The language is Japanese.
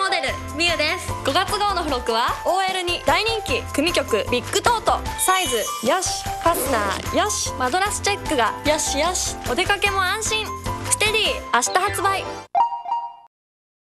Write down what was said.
モデルみゆです。 5月号の付録は OL に大人気組曲ビッグトート。サイズよし、ファスナーよし、マドラスチェックがよしよし、お出かけも安心。ステディ明日発売。